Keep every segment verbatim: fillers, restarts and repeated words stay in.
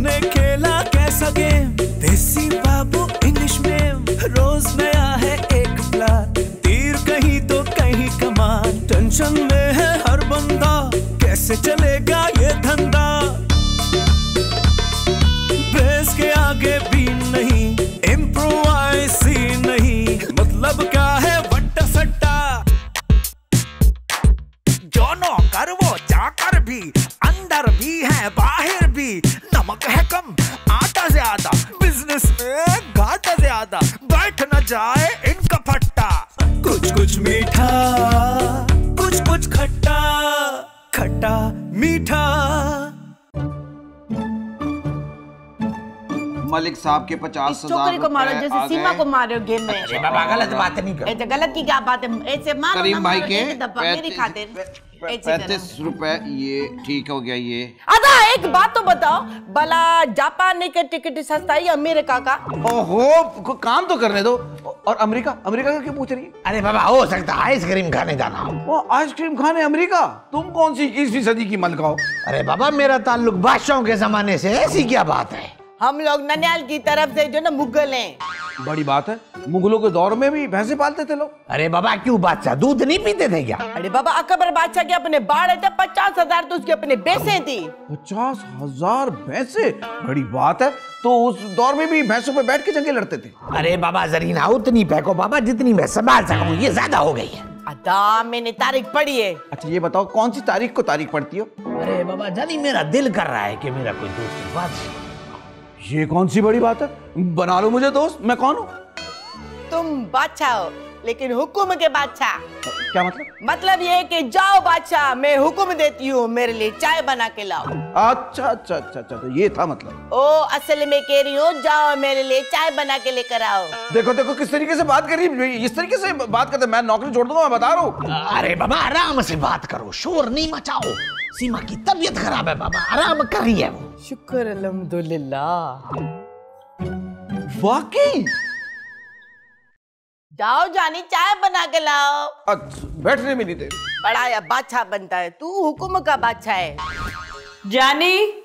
हमने खेला कैसा गेम, देसी बाबू इंग्लिश में, रोज नया है एक प्लान, तीर कहीं तो कहीं कमान, टेंशन में है हर बंदा, कैसे चलेगा ये धंधा, बेस के आगे भी नहीं, इम्प्रोवाइज ही नहीं, मतलब क्या है वट्टा सट्टा, जो नौकर वो जाकर भी, अंदर भी है बाहर भी, नमक है कम आटा ज्यादा, बिजनेस में घाटा ज्यादा, बैठ न जाए इनका फट्टा, कुछ कुछ मीठा कुछ कुछ खट्टा, खट्टा मीठा। मलिक साहब के पचास हजार को मारो जैसे सीमा को मारो गेम में। अरे बाबा गलत बात नहीं कर। ऐसे गलत की क्या बात है, ऐसे मारो करीम भाई के मेरी खातिर पैंतीस रुपए, ये ठीक हो गया ये। अदा एक बात तो बताओ, भला जापान के टिकट सस्ता है अमेरिका का? ओहो काम तो करने दो। और अमेरिका अमेरिका का क्यों पूछ रही है? अरे बाबा हो सकता है आइसक्रीम खाने जाना। वो आइसक्रीम खाने अमेरिका? तुम कौन सी इक्कीसवीं सदी की मलका हो? अरे बाबा मेरा ताल्लुक बादशाहों के जमाने से, ऐसी क्या बात है? हम लोग ननियाल की तरफ से जो ना मुगल हैं। बड़ी बात है, मुगलों के दौर में भी भैंसे पालते थे लोग। अरे बाबा क्यों बादशाह दूध नहीं पीते थे क्या? अरे बाबा अकबर बादशाह के अपने बाढ़ थे, पचास हजार तो उसके अपने भैंसे थी। पचास हजार भैंसे? बड़ी बात है, तो उस दौर में भी भैंसों पे बैठ के जंगे लड़ते थे। अरे बाबा जरीना उतनी फेंको बाबा जितनी मैं संभाल सकूं, ये ज्यादा हो गई है। अदा मैंने तारीख पढ़ी है। अच्छा ये बताओ कौन सी तारीख को तारीख पढ़ती हो? अरे बाबा जानी मेरा दिल कर रहा है कि मेरा कोई दोस्त बात। ये कौन सी बड़ी बात है, बना लो मुझे दोस्त। मैं कौन हूँ? तुम बादशाह हो लेकिन हुक्म के बादशाह। क्या मतलब? मतलब ये कि जाओ बादशाह मैं हुक्म देती हूँ, मेरे लिए चाय बना के लाओ। अच्छा अच्छा अच्छा अच्छा तो ये था मतलब। ओ असल में कह रही हूँ जाओ मेरे लिए चाय बना के लेकर आओ। देखो देखो किस तरीके से बात कर रही है, इस तरीके से बात करते मैं नौकरी छोड़ दूंगा, मैं बता रहा हूँ। अरे बाबा आराम से बात करो, शोर नहीं मचाओ। सीमा की तबीयत खराब है बाबा, आराम कर रही है वो। शुक्र अल्हम्दुलिल्लाह। वाकई? जाओ जानी चाय बना के लाओ। अच्छा बैठने भी नहीं दे। बड़ा या बादशाह बनता है तू, हुक्म का बादशाह है। जानी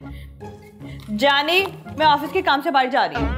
जानी मैं ऑफिस के काम से बाहर जा रही हूँ।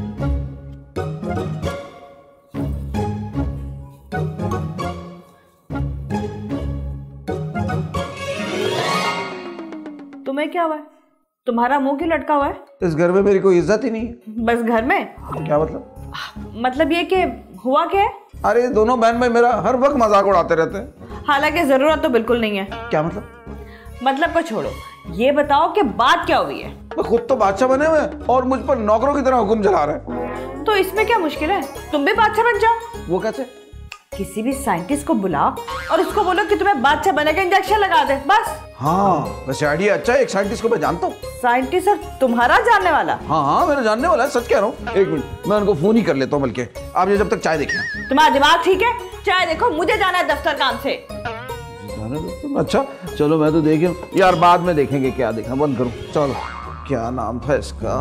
तुम्हें क्या हुआ है? तुम्हारा मुंह क्यों लटका हुआ है? इस घर में मेरी कोई इज्जत ही नहीं है। बस घर में? क्या मतलब? मतलब ये कि हुआ क्या है? अरे दोनों बहन भाई मेरा हर वक्त मजाक उड़ाते रहते हैं। हालांकि जरूरत तो बिल्कुल नहीं है। क्या मतलब? मतलब को छोड़ो, ये बताओ कि बात क्या हुई है? मैं खुद तो बादशाह बने हुए और मुझ पर नौकरों की तरह हुक्म चला रहे। तो इसमें क्या मुश्किल है, तुम भी बादशाह बन जाओ। वो कैसे? किसी भी साइंटिस्ट को बुलाओ और उसको बोलो कि तुम्हें बादशाह बने का इंजेक्शन लगा दे, बस। हाँ वैसे आइडिया अच्छा है, एक साइंटिस्ट को मैं जानता हूँ। साइंटिस्ट और तुम्हारा जानने वाला? हाँ हाँ मेरा जानने वाला है, सच कह रहा हूँ। एक मिनट मैं उनको फोन ही कर लेता हूँ, बल्कि आप ये जब तक चाय देखें। तुम्हारा दिमाग ठीक है? चाय देखो, मुझे जाना है दफ्तर काम से। अच्छा चलो मैं तो देखे यार, बाद में देखेंगे क्या देखना, बंद करूँ। चलो क्या नाम था इसका?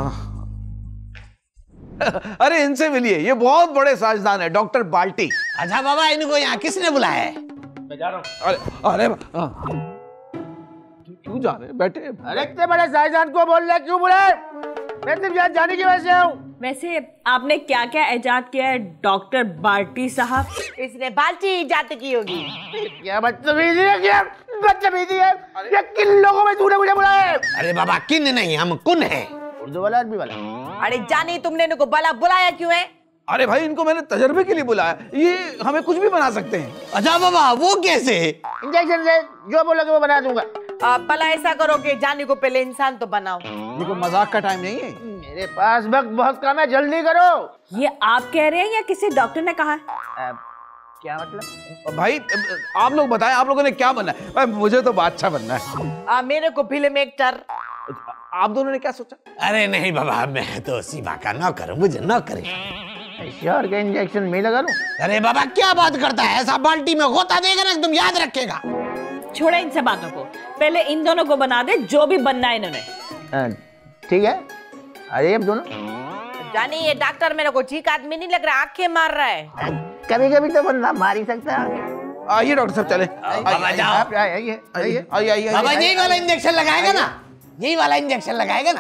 अरे इनसे मिलिए, ये बहुत बड़े साइंसदान है, डॉक्टर बाल्टी। अच्छा बाबा इनको यहाँ किसने बुलाया है? मैं जा रहा हूँ। अरे अरे क्यों जा रहे हैं? बैठे। अरे इतने बड़े साइंसदान को बोल रहे क्यों बुलाए? मैं सिर्फ यहाँ जाने की वजह से हूँ। वैसे आपने क्या क्या इजाद किया है डॉक्टर बाल्टी साहब? इसने बाल्टी इजाद की होगी। क्या बदतमीजी है, क्या बदतमीजी है? ये किन लोगों में तूने मुझे बुलाया है? अरे बाबा किन नहीं, हम कुन हैं। उर्दू वाला आदमी वाला। अरे जानी तुमने इनको भला बुलाया क्यों है? अरे भाई इनको मैंने तजर्बे के लिए बुलाया, ये हमें कुछ भी बना सकते हैं। अच्छा बाबा वो कैसे? इंजेक्शन से जो बोलोगे वो बना दूंगा। भला ऐसा करो कि जानी को पहले इंसान तो बनाओ। देखो मजाक का टाइम नहीं है, मेरे पास वक्त बहुत कम है, जल्दी करो। ये आप कह रहे हैं या किसी डॉक्टर ने कहा? आ, क्या मतलब? भाई आप लोग बताएं, आप लोगों ने क्या बनना है? मुझे तो बादशाह बनना है। आ, मेरे को फिल्म एक्टर। आप दोनों ने क्या सोचा? अरे नहीं बाबा मैं तो सीमा का नौकर हूँ, मुझे नौकर श्योर के इंजेक्शन में लगा लूं? अरे बाबा क्या बात करता है, ऐसा बाल्टी में गोता देगा ना तुम याद रखेगा। छोड़े इन सब बातों को, पहले इन दोनों को बना दे जो भी बनना है इन्होंने। ठीक है आइए अब दोनों। जानी ये डॉक्टर मेरे को ठीक आदमी नहीं लग रहा, आंखें मार रहा है। कभी कभी तो बंदा मार ही सकता है। आइए डॉक्टर साहब चले। जाओ आइए आइए आइए आइए। बाबा यही वाला इंजेक्शन लगाएगा ना, यही वाला इंजेक्शन लगाएगा ना?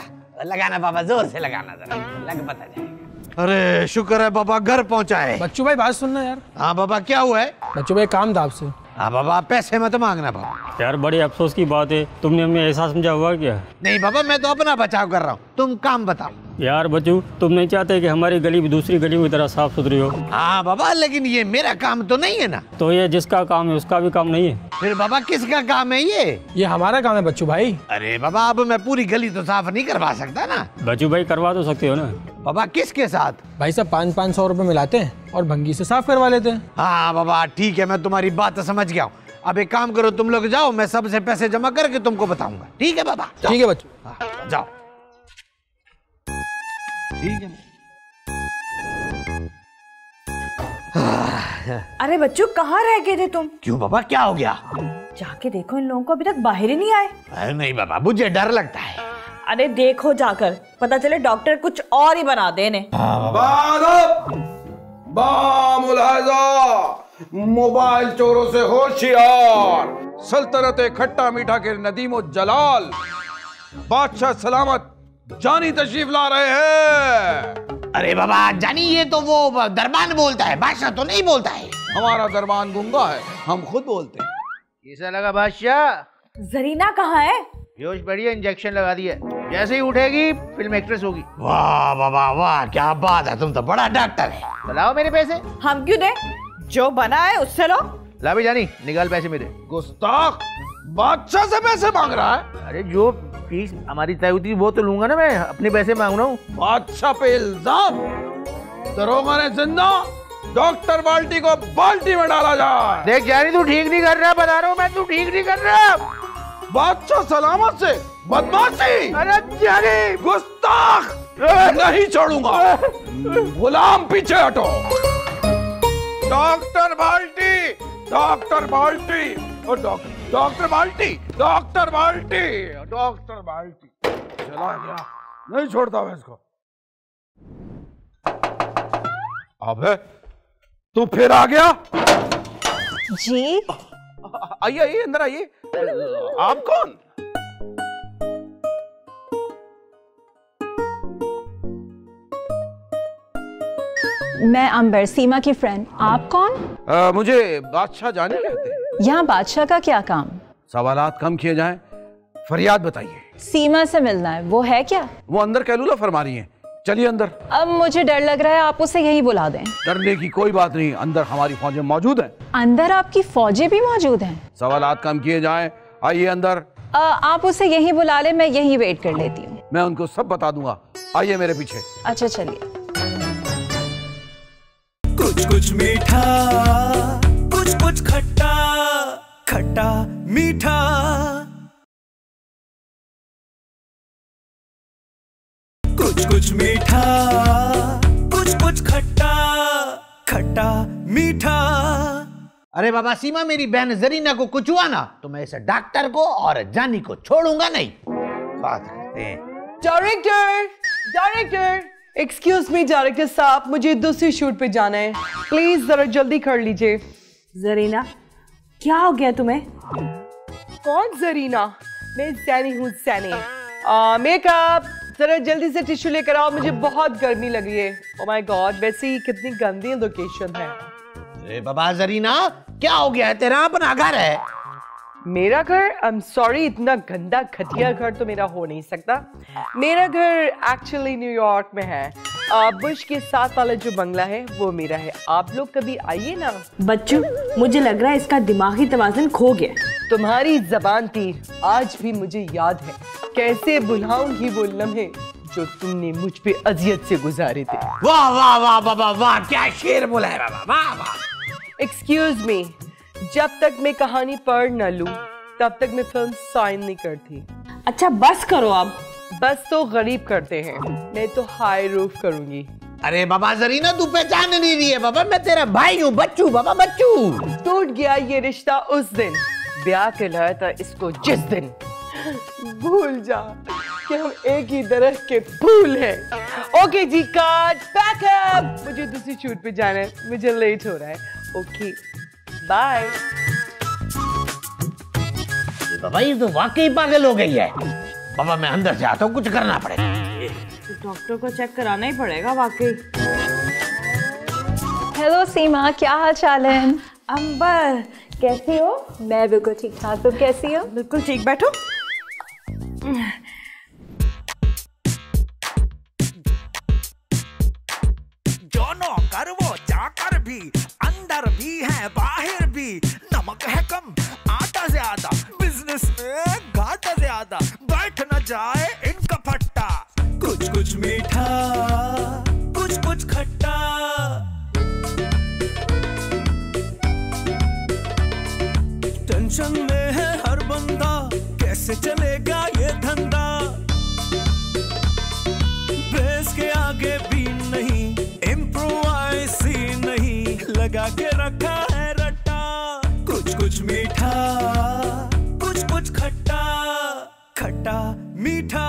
लगाना बाबा, जोर से लगाना जरा, लग पता जाएगा। अरे शुक्र है बाबा घर पहुंचा है। बच्चू भाई बात सुनना यार। हाँ बाबा क्या हुआ है? बच्चू भाई काम था आपसे। हाँ बाबा पैसे मत मांगना बाबा। यार बड़ी अफसोस की बात है, तुमने हमें ऐसा समझा हुआ क्या? नहीं बाबा मैं तो अपना बचाव कर रहा हूँ, तुम काम बताओ। यार बच्चू तुम नहीं चाहते कि हमारी गली भी दूसरी गली की तरह साफ सुथरी हो? हाँ बाबा लेकिन ये मेरा काम तो नहीं है ना। तो ये जिसका काम है उसका भी काम नहीं है? फिर बाबा किसका काम है ये? ये हमारा काम है बच्चू भाई। अरे बाबा अब मैं पूरी गली तो साफ नहीं करवा सकता ना। बच्चू भाई करवा तो सकते हो ना। बाबा किसके साथ? भाई साहब पाँच पाँच सौ रुपए मिलाते हैं और भंगी से साफ करवा लेते हैं। हाँ बाबा ठीक है, मैं तुम्हारी बात समझ गया हूँ। अब एक काम करो, तुम लोग जाओ, मैं सबसे पैसे जमा करके तुमको बताऊंगा। ठीक है बाबा? ठीक है बच्चू। हाँ, जाओ। ठीक है। अरे बच्चू कहाँ रह गए थे तुम? क्यों बाबा क्या हो गया? जाके देखो, इन लोगों को अभी तक बाहर ही नहीं आए। अरे नहीं बाबा मुझे डर लगता है। अरे देखो जाकर, पता चले डॉक्टर कुछ और ही बना दे इन्हें। मोबाइल चोरों से होशियार, सल्तनत खट्टा मीठा के नदीमो जलाल, बादशाह सलामत जानी तशरीफ ला रहे हैं। अरे बाबा जानी ये तो वो दरबान बोलता है, बादशाह तो नहीं बोलता है। हमारा दरबान गूंगा है, हम खुद बोलते हैं। कैसा लगा बादशाह? जरीना कहाँ है? जोश बढ़िया, इंजेक्शन लगा दिया, जैसे ही उठेगी फिल्म एक्ट्रेस होगी। वाह बाबा वाह क्या बात है, तुम तो बड़ा डॉक्टर है। लाओ मेरे पैसे। हम क्यों दे? जो बना है उससे लो। ला भी जानी, निकाल पैसे मेरे। गुस्ताख, बादशाह से पैसे मांग रहा है। अरे जो फीस हमारी तय हुई थी वो तो लूंगा ना, मैं अपने पैसे मांग रहा हूँ। बादशाह पे इल्जाम, दरोगा ने जिंदा डॉक्टर बाल्टी को बाल्टी में डाला जाए। देख जानी तू ठीक नहीं कर रहा, बता रहा हूँ मैं, तू ठीक नहीं कर रहा। बादशाह सलामत से बदमाशी। अरे जानी गुस्ताख, नहीं छोड़ूंगा। गुलाम पीछे हटो। डॉक्टर बाल्टी, डॉक्टर बाल्टी, और डॉक्टर डॉक्टर बाल्टी, डॉक्टर बाल्टी, डॉक्टर बाल्टी चला गया, नहीं छोड़ता मैं इसको। अबे तू फिर आ गया? जी आइए आइए अंदर आइए। आप कौन? मैं अंबर, सीमा की फ्रेंड। आप कौन? आ, मुझे बादशाह जाने कहते हैं। यहाँ बादशाह का क्या काम? सवालात कम किए जाएं, फरियाद बताइए। सीमा से मिलना है, वो है क्या? वो अंदर कैलूला फरमा रही हैं, चलिए अंदर। अब मुझे डर लग रहा है, आप उसे यहीं बुला दें। डरने की कोई बात नहीं, अंदर हमारी फौजें मौजूद हैं। अंदर आपकी फौजें भी मौजूद हैं? सवालात कम किए जाएं, आइए अंदर। आ, आप उसे यहीं बुला ले, मैं यहीं वेट कर लेती हूँ। मैं उनको सब बता दूंगा, आइए मेरे पीछे। अच्छा चलिए। कुछ कुछ मीठा, कुछ कुछ खट्टा, खट्टा मीठा। कुछ कुछ मीठा, कुछ कुछ खट्टा, खट्टा मीठा। अरे बाबा सीमा मेरी बहन जरीना को कुछ हुआ ना तो मैं इस डॉक्टर को और जानी को छोड़ूंगा नहीं। बात करते हैं। Director, director, excuse me director साहब, मुझे दूसरी शूट पे जाना है, प्लीज जरा जल्दी कर लीजिए। जरीना क्या हो गया तुम्हें? कौन जरीना? मैं सैनी हूँ, सैनी। मेकअप जरा जल्दी से टिश्यू लेकर आओ, मुझे बहुत गर्मी लग रही है। ओ माय गॉड, वैसे ही कितनी गंदी लोकेशन है। अरे बाबा जरीना क्या हो गया है, तेरा अपना घर है। मेरा घर? आई एम सॉरी, इतना गंदा घटिया घर तो मेरा हो नहीं सकता। मेरा घर एक्चुअली न्यूयॉर्क में है। बुश के साथ वाला जो बंगला है वो मेरा है। आप लोग कभी आइए ना। बच्चू मुझे लग रहा है इसका दिमागी तवाज़ुन खो गया। तुम्हारी जबान तीर आज भी मुझे याद है, कैसे भुलाऊंगी वो लम्हे जो तुमने मुझ पे अजियत से गुजारे थे। वाह वाह वाह बाबा वाह, क्या शेर बोला है बाबा, वाह वाह। एक्सक्यूज मी, जब तक मैं कहानी पढ़ न लूं तब तक मैं फिल्म साइन नहीं करती। अच्छा बस करो अब। बस तो गरीब करते हैं, मैं तो हाई रूफ करूंगी। अरे बाबा जरीना तू पहचान नहीं रही है बाबा, मैं तेरा भाई हूँ, बच्चू बाबा बच्चू। टूट गया ये रिश्ता उस दिन, ब्याह के लाया था इसको जिस दिन। भूल जा कि हम एक ही दरख्त के फूल हैं। ओके जी, कट बैकअप, मुझे दूसरी शूट पे जाना है, मुझे लेट हो रहा है। Okay bye. बाबा ये तो वाकई पागल हो गई है। बाबा मैं अंदर से आता हूँ, कुछ करना पड़ेगा। तो डॉक्टर को चेक कराना ही पड़ेगा वाकई। हेलो सीमा, क्या हाल चाल है? अंबर कैसी हो? मैं बिल्कुल ठीक ठाक, तुम कैसी हो? बिल्कुल ठीक, बैठो। जो नौकर वो चाकर भी, अंदर भी है बाहर भी, नमक है कम आटा ज्यादा, बिजनेस में घाटा ज्यादा, बैठ न जाए इनका फट्टा। कुछ कुछ मीठा कुछ कुछ खट्टा, टेंशन में है हर बंदा, कैसे चलेगा ये धंधा, बेस के आगे भी नहीं, इम्प्रोवाइज ही नहीं, लगा के रखा है रट्टा। कुछ कुछ मीठा कुछ कुछ खट्टा, खट्टा मीठा।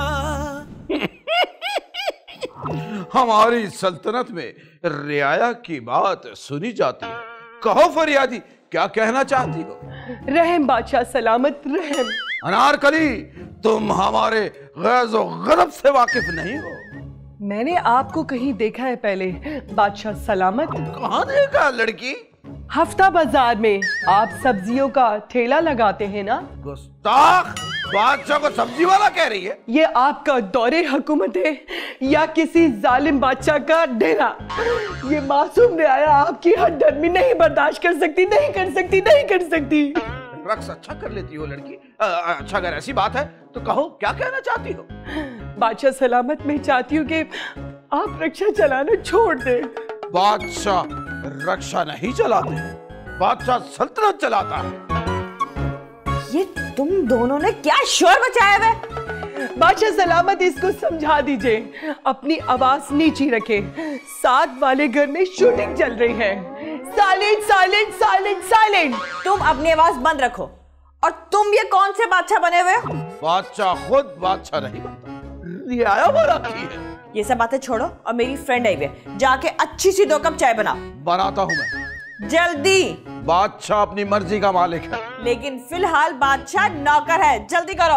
हमारी सल्तनत में रियाया की बात सुनी जाती है। कहो फरियादी, क्या कहना चाहती हो? रहम बादशाह, सलामत रहम। अनारकली, तुम हमारे गैज़ो गज़ब से वाकिफ नहीं हो। मैंने आपको कहीं देखा है पहले, बादशाह सलामत। कहाँ देखा लड़की? हफ्ता बाजार में आप सब्जियों का ठेला लगाते हैं ना? गुस्ताख, बादशाह को सब्जी वाला कह रही है? ये आपका दौरे हुकूमत है या किसी जालिम बादशाह का डेरा? ये मासूम रियाया आपकी हड्डर्मी नहीं बर्दाश्त कर सकती, नहीं कर सकती, नहीं कर सकती। रक्स अच्छा कर लेती हो लड़की। आ, अच्छा, अगर ऐसी बात है तो कहो, क्या कहना चाहती हो? बादशाह सलामत, मैं चाहती हूँ कि आप रक्षा चलाना छोड़ दें। बादशाह रक्षा नहीं चलाते, बादशाह सल्तनत चलाता है। ये तुम दोनों ने क्या शोर मचाया है? बादशाह सलामत, इसको समझा दीजिए, अपनी आवाज नीची रखे, साथ वाले घर में शूटिंग चल रही है। Silent silent silent silent. तुम अपनी आवाज बंद रखो। और तुम ये कौन से बादशाह बने हुए हो? बादशाह खुद बादशाह नहीं बनता, रियाया वाला की है। ये सब बातें छोड़ो और मेरी फ्रेंड आई हुई है, जाके अच्छी सी दो कप चाय बनाओ। बनाता हूँ मैं। जल्दी। बादशाह अपनी मर्जी का मालिक है, लेकिन फिलहाल बादशाह नौकर है, जल्दी करो।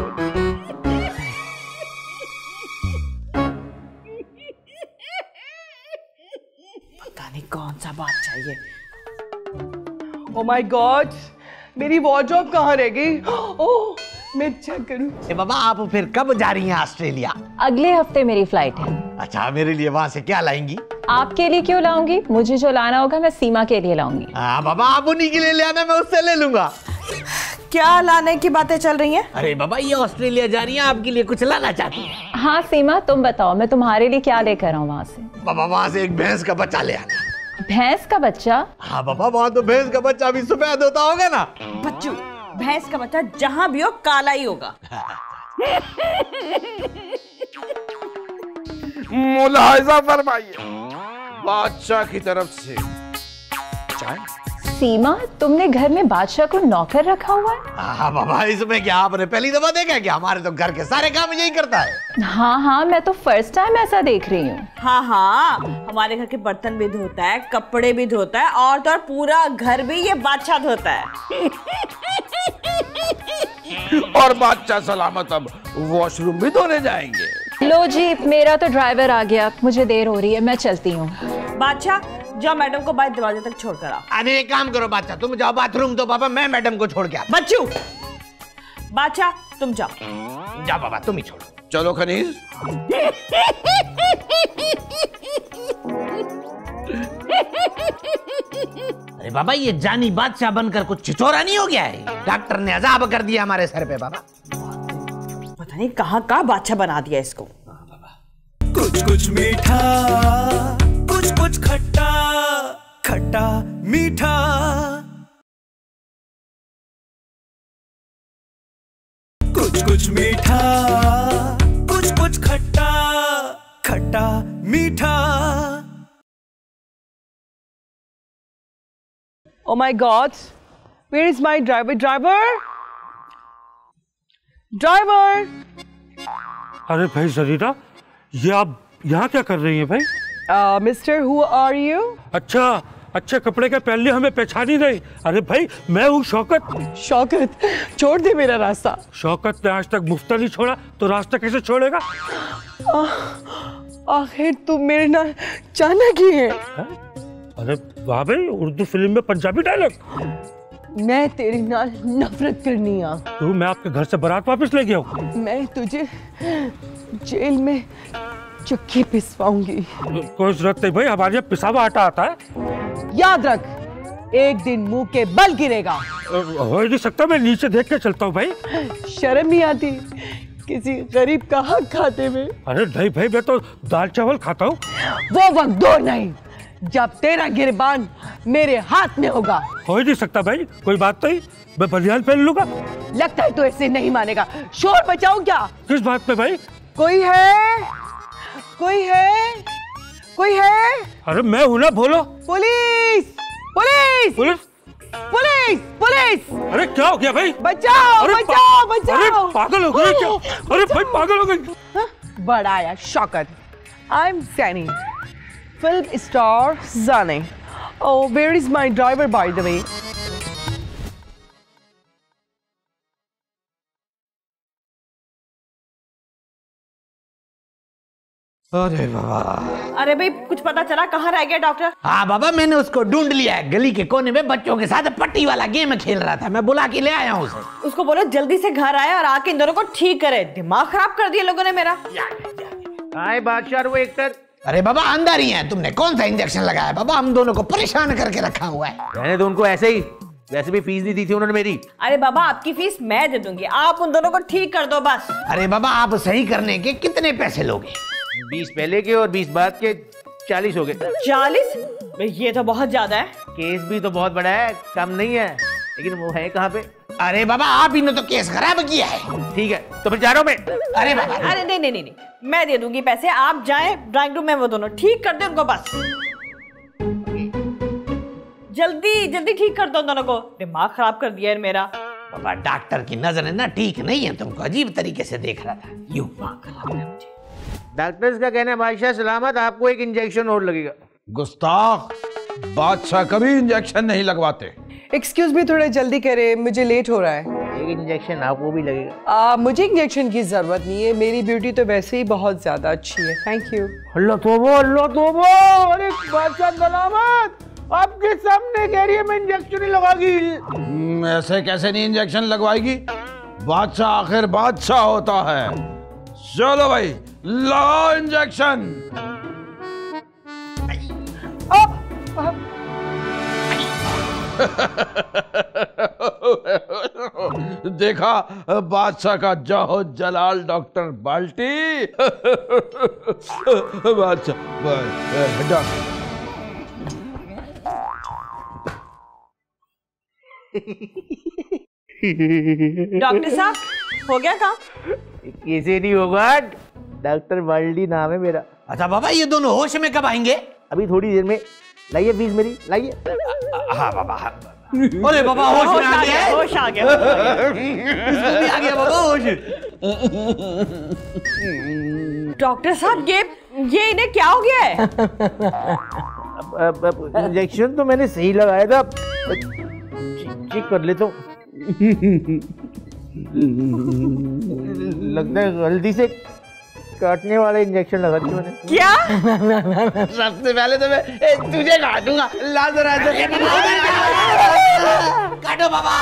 पता नहीं कौन सा बादशाह ये। ओह माय गॉड, मेरी वार्डरोब कहाँ रह गई? ओह, मैं चेक करूं। ए बाबा, आप फिर कब जा रही हैं ऑस्ट्रेलिया? अगले हफ्ते मेरी फ्लाइट है। अच्छा, मेरे लिए वहाँ से क्या लाएंगी? आपके लिए क्यों लाऊंगी? मुझे जो लाना होगा मैं सीमा के लिए लाऊंगी। हाँ बाबा, आप उन्हीं के लिए ले आना, मैं उससे ले लूंगा। क्या लाने की बातें चल रही हैं? अरे बाबा, ये ऑस्ट्रेलिया जा रही हैं, आपके लिए कुछ लाना चाहती हैं? हाँ सीमा, तुम बताओ, मैं तुम्हारे लिए क्या लेकर आऊँ वहाँ से? बाबा, वहाँ से एक भैंस का बच्चा ले आना। भैंस का बच्चा? हाँ बाबा, वहाँ तो भैंस का बच्चा भी सफेद होता होगा ना? बच्चू, भैंस का बच्चा जहाँ भी हो काला ही होगा। मुलाहिजा फरमाइए बादशाह की तरफ से चाय। सीमा, तुमने घर में बादशाह को नौकर रखा हुआ है? हाँ बाबा, इसमें क्या आपने पहली दफा देखा है? क्या हमारे तो घर के सारे काम यही करता है। हाँ हाँ, मैं तो फर्स्ट टाइम ऐसा देख रही हूँ। हाँ हाँ, हमारे घर के बर्तन भी धोता है, कपड़े भी धोता है, और तो और पूरा घर भी ये बादशाह धोता है। और बादशाह सलामत अब वॉशरूम भी धोने जाएंगे। लो जी, मेरा तो ड्राइवर आ गया, मुझे देर हो रही है, मैं चलती हूँ। बादशाह, जाओ मैडम को बाहर दरवाजे तक छोड़ कर आओ। अरे एक काम करो बादशाह, तुम जाओ बाथरूम, तो पापा मैं मैडम को छोड़ के आता। बच्चू, बादशाह तुम जाओ। जाओ बाबा, तुम ही छोड़ो। चलो खनीज। अरे बाबा, ये जानी बादशाह बनकर कुछ छिछोरा नहीं हो गया है? डॉक्टर ने अजाब कर दिया हमारे सर पे बाबा। पता नहीं कहाँ का बादशाह बना दिया इसको। कुछ कुछ मीठा कुछ कुछ खट्टा, खट्टा मीठा। कुछ कुछ मीठा कुछ कुछ खट्टा, खट्टा मीठा। Oh my God, where is my driver? Driver, driver. अरे भाई जरीना, ये आप यहाँ क्या कर रही हैं भाई? Uh, Mister, who are you? अच्छा, अच्छे कपड़े के पहले हमें पहचान ही नहीं। अरे भाई मैं हूँ शौकत। शौकत छोड़ दे मेरा रास्ता। शौकत ने आज तक मुफ्ता नहीं छोड़ा तो रास्ता कैसे छोड़ेगा? आखिर तुम मेरे ना जाना की है? अरे वाह भाई, उर्दू फिल्म में पंजाबी डायलॉग। मैं तेरे नाल नफरत करनी आ। तू मैं आपके घर से बारात वापस ले गया हूँ। मैं तुझे जेल में चक्की पिसवाऊंगी। कोई जरूरत नहीं भाई, हमारे यहाँ पिसावा आटा आता है। याद रख, एक दिन मुंह के बल गिरेगा। हो ही नहीं सकता, मैं नीचे देख के चलता हूँ भाई। शर्म नहीं आती किसी गरीब का हक खाते में? अरे नहीं भाई, मैं तो दाल चावल खाता हूँ। वो वक्त दूर नहीं जब तेरा गिरबान मेरे हाथ में होगा। हो ही नहीं सकता भाई, कोई बात नहीं, मैं बनियान पहन लूंगा। लगता है तो ऐसे नहीं मानेगा। शोर बचाऊं क्या? किस बात पे भाई? कोई है? कोई है? कोई है? अरे मैं हूं ना, बोलो। Police! Police! Police! Police! Police! अरे क्या हो गया भाई? बचाओ! अरे बचाओ! बचाओ! अरे पागल हो गए क्या? अरे भाई पागल हो गए। बड़ा आया Shaukat. I am Saini, film star Johnny. Oh, where is my driver, by the way? अरे बाबा, अरे भाई कुछ पता चला कहाँ रह गया डॉक्टर? हाँ बाबा, मैंने उसको ढूंढ लिया है। गली के कोने में बच्चों के साथ पट्टी वाला गेम खेल रहा था। मैं बुला के ले आया हूँ उसे। उसको बोलो जल्दी से घर आए और आके इन दोनों को ठीक करे। दिमाग खराब कर दिया लोगों ने मेरा। हाय बादशाह, वो एक्टर। अरे बाबा अंदर ही है। तुमने कौन सा इंजेक्शन लगाया बाबा? हम दोनों को परेशान करके रखा हुआ है। मैंने तो उनको ऐसे ही, वैसे भी फीस नहीं दी थी उन्होंने मेरी। अरे बाबा आपकी फीस मैं दे दूंगी, आप उन दोनों को ठीक कर दो बस। अरे बाबा, आप सही करने के कितने पैसे लोगे? बीस पहले के और बीस बाद के, चालीस हो गए। चालीस? ये तो बहुत ज्यादा है। केस भी तो बहुत बड़ा है, कम नहीं है। लेकिन वो है कहाँ पे? अरे बाबा, आप ही ने तो केस खराब किया है। ठीक है तो फिर जा रहा हूँ मैं। अरे बाबा, अरे नहीं नहीं नहीं, मैं दे दूंगी पैसे। आप जाएं ड्राइंग रूम में, वो दोनों ठीक कर दे उनको बस। जल्दी जल्दी ठीक कर दो दोनों को। दिमाग खराब कर दिया है मेरा। बाबा डॉक्टर की नजर ना ठीक नहीं है, तुमको अजीब तरीके से देख रहा था। यूं डॉक्टर्स का कहना है बादशाह सलामत, आपको एक इंजेक्शन और लगेगा। गुस्ताख, बादशाह कभी इंजेक्शन नहीं लगवाते। एक्सक्यूज मी, थोड़ा जल्दी करे, मुझे लेट हो रहा है। एक इंजेक्शन आपको भी लगेगा। आ, मुझे इंजेक्शन की जरूरत नहीं है, मेरी ब्यूटी तो वैसे ही बहुत ज्यादा अच्छी है। Thank you. अल्लाह तौबा, अल्लाह तौबा। अरे बादशाह सलामत, आपके सामने कह रही है मैं इंजेक्शन ही लगागी। ऐसे कैसे नहीं इंजेक्शन लगवाएगी? बादशाह आखिर बादशाह होता है। चलो भाई, लगाओ इंजेक्शन। देखा बादशाह का जाहो जलाल डॉक्टर बाल्टी। बादशाह डॉक्टर साहब हो गया काम? कैसे नहीं होगा, डॉक्टर बाल्टी नाम है मेरा। अच्छा बाबा, ये दोनों होश में कब आएंगे? अभी थोड़ी देर में। लाइए फीस मेरी, लाइए। हाँ बाबा। अरे बाबा, होश में आ गया। होश आ गया। इसको भी आ गया बाबा होश। डॉक्टर साहब ये ये इन्हें क्या हो गया है? इंजेक्शन तो मैंने सही लगाया था, चेक कर लेता हूँ। लगता है गलती से काटने वाला इंजेक्शन लगा दिया मैंने। क्या? सबसे पहले तो मैं तुझे काटूंगा। ला जरा काटो बाबा।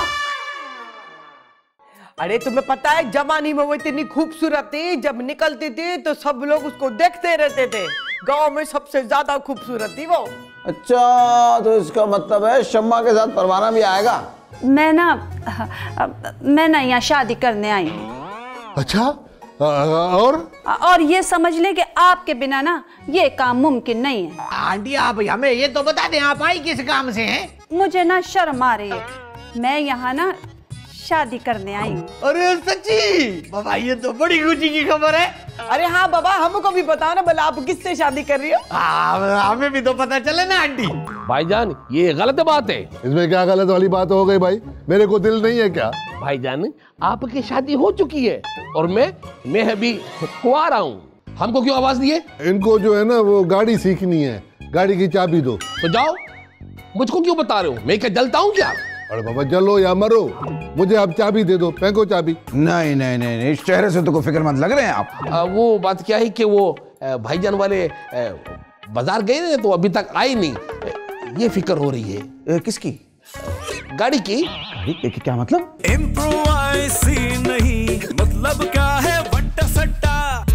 अरे तुम्हें पता है जवानी में वो इतनी खूबसूरत थी, जब निकलती थी तो सब लोग उसको देखते रहते थे। गांव में सबसे ज्यादा खूबसूरत थी वो। अच्छा, तो इसका मतलब है शम्मा के साथ परवाना भी आएगा? मैं ना मैं ना यहाँ शादी करने आई हूँ। अच्छा, और और ये समझ ले कि आपके बिना ना ये काम मुमकिन नहीं है। आंटी, आप हमें ये तो बता दें, आप आई किस काम से हैं? मुझे ना शर्म आ रही है, मैं यहाँ ना शादी करने आई हूँ। अरे सच्ची बाबा, ये तो बड़ी खुशी की खबर है। अरे हाँ बाबा, हमको भी बताओ ना भला आप किससे शादी कर रही हो? हाँ, हमें भी तो पता चले ना आंटी। भाईजान ये गलत बात है। इसमें क्या गलत वाली बात हो गई भाई? मेरे को दिल नहीं है क्या? भाईजान आपकी शादी हो चुकी है और मैं मैं अभी कुंवारा हूँ। हमको क्यों आवाज दिए? इनको जो है ना वो गाड़ी सीखनी है, गाड़ी की चाबी दो। तो जाओ मुझको क्यों बता रहे हो? मैं क्या जलता हूँ क्या? अरे बाबा जलो या मरो, मुझे आप चाबी दे दो, फेंको चाबी। नहीं नहीं नहीं नहीं, इस चेहरे से तो कोई फिक्रमंद लग रहे हैं आप। आ, वो बात क्या है कि वो आ, भाईजान वाले आ, बाजार गए ना तो अभी तक आए नहीं, ये फिक्र हो रही है। ए, किसकी? गाड़ी की। गाड़ी की क्या मतलब? इम्प्रोवाइसी नहीं, मतलब क्या है वट्टा सट्टा।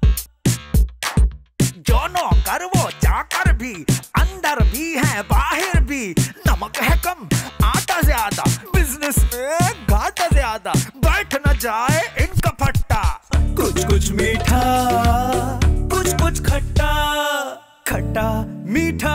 जो नौकर वो चाकर भी, अंदर भी है बाहर भी, नमक है कम आटा ज्यादा, बिजनेस में घाटा ज्यादा, बैठ न जाए इनका फट्टा। कुछ कुछ मीठा, कुछ कुछ खट्टा, खट्टा मीठा